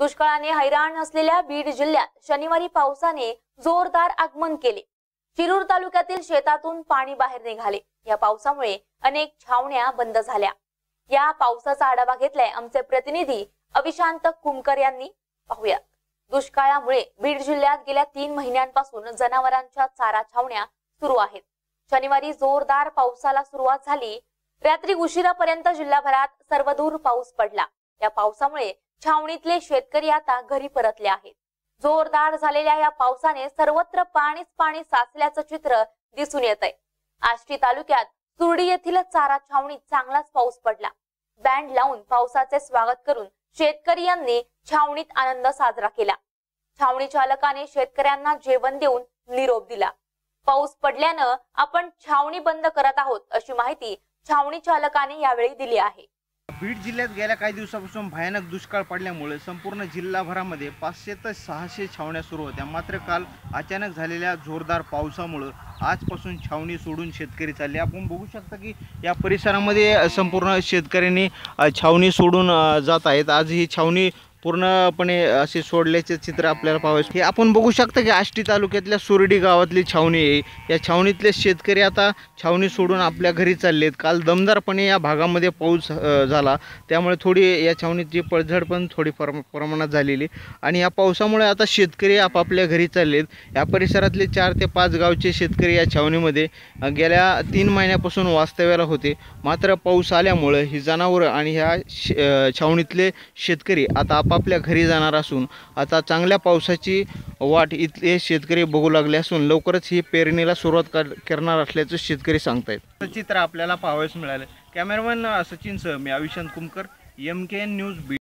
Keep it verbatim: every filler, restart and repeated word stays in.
दुष्काळाने हैराण असलेल्या बीड जिल्ह्यात शनिवारी पावसाने जोरदार आगमन केले। शिरूर तालुक्यातील शेतातून पाणी बाहेर निघाले। या पावसामुळे अनेक छावण्या बंद झाल्या। या पावसाचा आढावा घेतलाय आमचे प्रतिनिधी अविशांत कुमकर यांनी। पाहूयात। दुष्काळामुळे बीड जिल्ह्यात गेल्या तीन महिन्यांपासून जनावरांच्या चारा छावण्या सुरू आहेत। शनिवारी जोरदार पावसाला सुरुवात झाली। रात्री उशिरापर्यंत जिल्हाभरात सर्वदूर पाऊस पडला। या पावसामुळे छावणीतले शेतकरी आता घरी परतले आहेत। जोरदार झालेल्या या पावसाने सर्वत्र पाणीच पाणी साचल्याचं चित्र दिसून येत आहे। आष्टी तालुक्यात सुरडी येथील चारा छावणीत चांगलाच पाऊस पडला। बँड लावून पावसाचे स्वागत करून शेतकरी यांनी छावणीत आनंद साजरा केला। छावणी चालकाने शेतकऱ्यांना जेवण देऊन निरोप दिला। पाऊस पडल्यानं आपण छावणी बंद करत आहोत अशी माहिती छावणी चालकाने यावेळी दिली आहे। बीड जिल्ह्यात गेल्या काही दिवसापासून भयानक दुष्काळ पडल्यामुळे संपूर्ण जिल्हाभरामध्ये पाचशे ते सहाशे छावण्या सुरू होत्या। मात्र काल अचानक झालेल्या जोरदार पावसामुळे आजपासून छावणी सोडून शेतकरी चालले। आपण बघू शकता की या परिसरामध्ये संपूर्ण शेतकऱ्यांनी छावणी सोडून जात आहेत। आज ही छावणी पूर्णपणे असे सोडल्याचे चित्र आपल्याला पाहावयास हे आपण बघू शकता की आष्टी तालुक्यातल्या सुरडी गावातली छावणी आहे। या छावणीतले शेतकरी आता छावणी सोडून आपल्या घरी चाललेत। काल दमदारपणे या भागामध्ये पाऊस झाला, त्यामुळे थोडी या छावणीची पडझड पण थोडी प्रमाणात झालेली आणि या पावसामुळे आता शेतकरी आपापल्या घरी चाललेत। या परिसरातले चार ते पाच गावचे शेतकरी या छावणीमध्ये गेल्या तीन महिन्यापासून वास्तव्याला होते। मात्र पाऊस आल्यामुळे ही जनावरं आणि ह्या छावणीतले शेतकरी आता आपापल्या घरी जाणार असून आता चांगल्या पावसाची वाट इथले शेतकरी बघू लागले असून लवकरच ही पेरणीला सुरुवात करणार असल्याचं शेतकरी सांगतायत। चित्र आपल्याला पाहावयास मिळालं। कॅमेरामॅन सचिन सह मी Avishant Kumkar, M K N news.